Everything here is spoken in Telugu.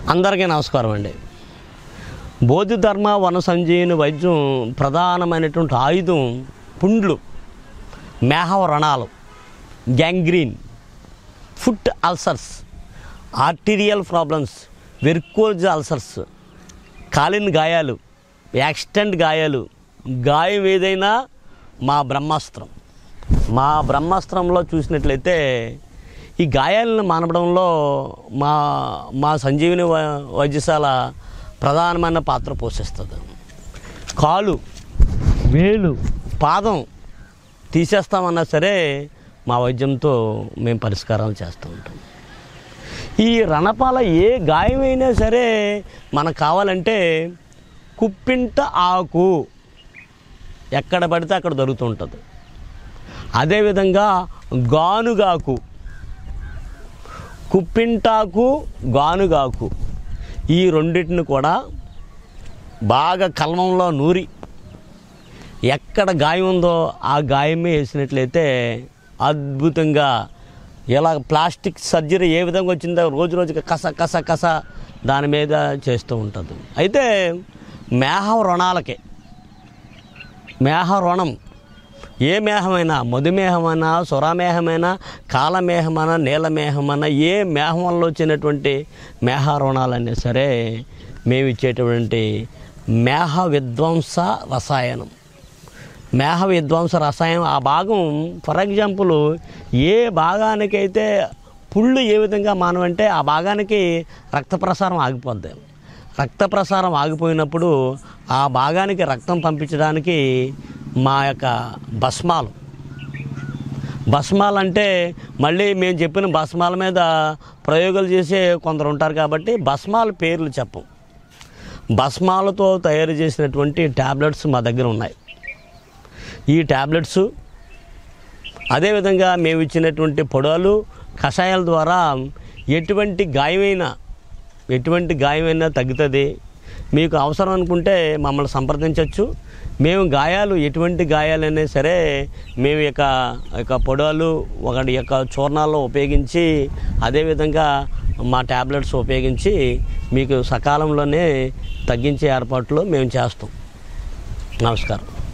అందరికీ నమస్కారం అండి. బోధిధర్మ వన సంజీవిని వైద్యం ప్రధానమైనటువంటి ఆయుధం పుండ్లు, మేహవ రణాలు, gangrene, foot ulcers, arterial problems, varicose ulcers, కాలిన గాయాలు, యాక్సిడెంట్ గాయాలు, గాయం ఏదైనా మా బ్రహ్మాస్త్రంలో చూసినట్లయితే ఈ గాయాలను మానడంలో మా సంజీవిని వైద్యశాల ప్రధానమైన పాత్ర పోషిస్తుంది. కాలు, వేలు, పాదం తీసేస్తామన్నా సరే మా వైద్యంతో మేము పరిష్కారాలు చేస్తూ ఉంటాం. ఈ రణపాల ఏ గాయమైనా సరే మనకు కావాలంటే కుప్పింట ఆకు ఎక్కడ పడితే అక్కడ దొరుకుతుంటుంది. అదేవిధంగా గానుగాకు, కుప్పింటాకు, గానుగాకు ఈ రెండింటిని కూడా బాగా కల్మంలో నూరి ఎక్కడ గాయం ఉందో ఆ గాయమే వేసినట్లయితే అద్భుతంగా ఇలా ప్లాస్టిక్ సర్జరీ ఏ విధంగా వచ్చిందో రోజుకి కస దాని మీద చేస్తూ ఉంటుంది. అయితే మేహవ రుణాలకే, మేహ రుణం ఏ మేహమైనా, మధుమేహమైనా, సురామేహమైనా, కాలమేహమైనా, నీలమేహమైనా ఏ మేహం వల్ల వచ్చినటువంటి మేహ రుణాలైనా సరే మేము ఇచ్చేటువంటి మేహ విధ్వంస రసాయనం, మేహ విధ్వంస రసాయనం ఆ భాగం ఫర్ ఎగ్జాంపుల్ ఏ భాగానికైతే పుళ్ళు ఏ విధంగా మానవంటే ఆ భాగానికి రక్త ప్రసారం ఆగిపోద్ది. రక్త ప్రసారం ఆగిపోయినప్పుడు ఆ భాగానికి రక్తం పంపించడానికి మా యొక్క భస్మాలు అంటే మళ్ళీ మేము చెప్పిన భస్మాల మీద ప్రయోగాలు చేసే కొందరు ఉంటారు కాబట్టి భస్మాల పేర్లు చెప్పం. భస్మాలతో తయారు చేసినటువంటి ట్యాబ్లెట్స్ మా దగ్గర ఉన్నాయి. ఈ ట్యాబ్లెట్స్ అదేవిధంగా మేము ఇచ్చినటువంటి పొడాలు, కషాయాల ద్వారా ఎటువంటి గాయమైనా తగ్గుతుంది. మీకు అవసరం అనుకుంటే మమ్మల్ని సంప్రదించవచ్చు. మేము గాయాలు ఎటువంటి గాయాలైనా సరే మేము యొక్క పొడాలు ఒకటి యొక్క చూర్ణాల్లో ఉపయోగించి అదేవిధంగా మా ట్యాబ్లెట్స్ ఉపయోగించి మీకు సకాలంలోనే తగ్గించే ఏర్పాట్లు మేము చేస్తాం. నమస్కారం.